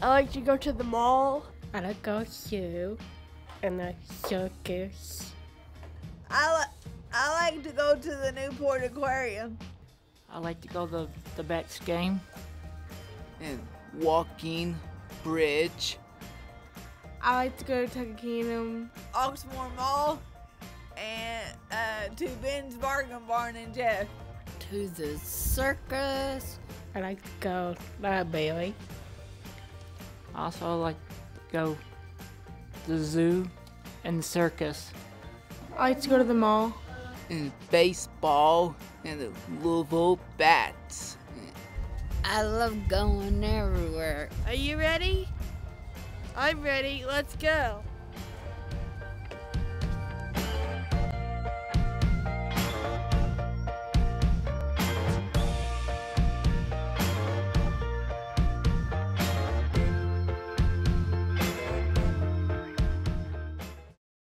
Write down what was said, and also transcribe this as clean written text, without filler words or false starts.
I like to go to the mall. I like to go to the circus. I like to go to the Newport Aquarium. I like to go to the Bex game. And walking bridge. I like to go to Tucker Kingdom. Oxmoor Mall. And to Ben's Bargain Barn and Jeff. To the circus. I like to go to Bailey. I also like to go to the zoo and the circus. I like to go to the mall. And baseball. And the Louisville Bats. I love going everywhere. Are you ready? I'm ready. Let's go.